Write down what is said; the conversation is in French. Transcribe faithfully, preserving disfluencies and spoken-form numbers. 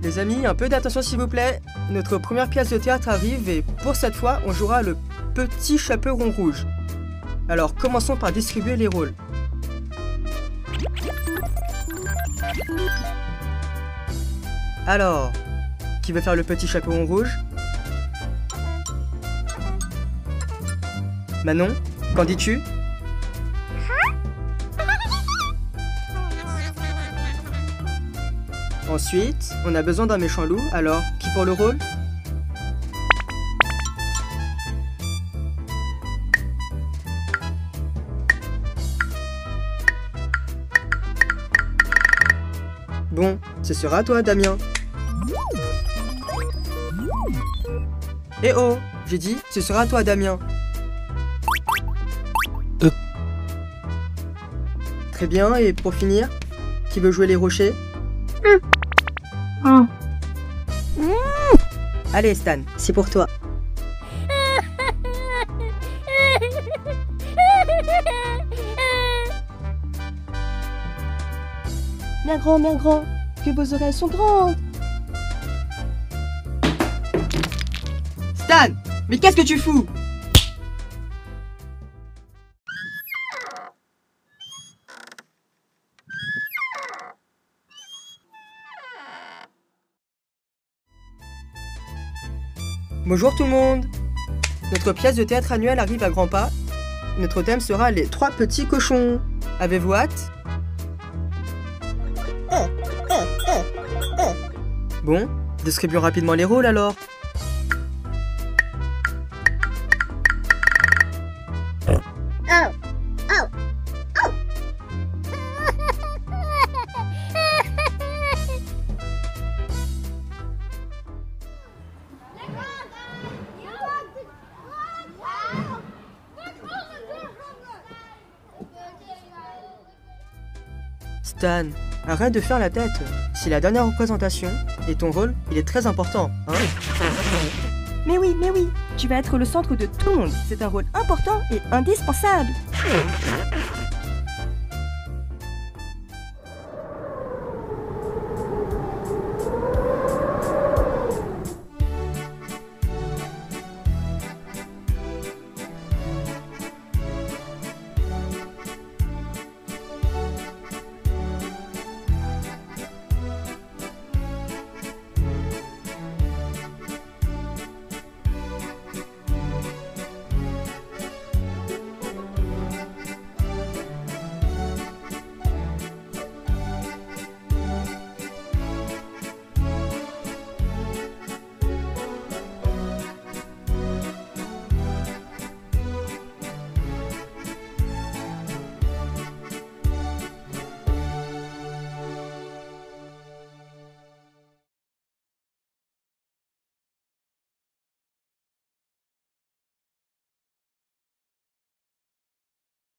Les amis, un peu d'attention s'il vous plaît. Notre première pièce de théâtre arrive et pour cette fois, on jouera le petit chaperon rouge. Alors, commençons par distribuer les rôles. Alors, qui veut faire le petit chaperon rouge? Manon, qu'en dis-tu? Ensuite, on a besoin d'un méchant loup, alors qui pour le rôle? Bon, ce sera à toi, Damien. Eh oh, j'ai dit, ce sera à toi, Damien. Euh. Très bien, et pour finir, qui veut jouer les rochers? Mmh. Allez, Stan, c'est pour toi. Bien grand, bien grand, que vos oreilles sont grandes. Stan, mais qu'est-ce que tu fous? Bonjour tout le monde. Notre pièce de théâtre annuelle arrive à grands pas. Notre thème sera les trois petits cochons. Avez-vous hâte? Bon, distribuons rapidement les rôles alors. Stan, arrête de faire la tête. C'est la dernière représentation et ton rôle, il est très important, hein? Mais oui, mais oui, tu vas être le centre de tout le monde. C'est un rôle important et indispensable.